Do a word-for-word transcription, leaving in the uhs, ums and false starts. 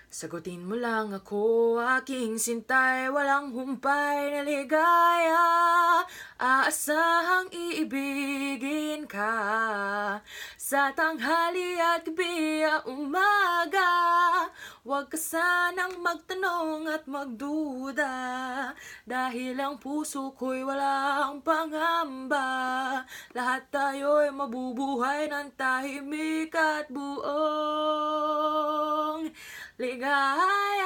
Sagutin mo lang ako, aking sintay, walang humpay na ligaya. Aasahang iibigin ka sa tanghali at gabi at umaga. Huwag ka sanang magtanong at magduda, dahil ang puso ko'y walang pangamba. Lahat tayo'y mabubuhay ng tahimik at buong ligaya.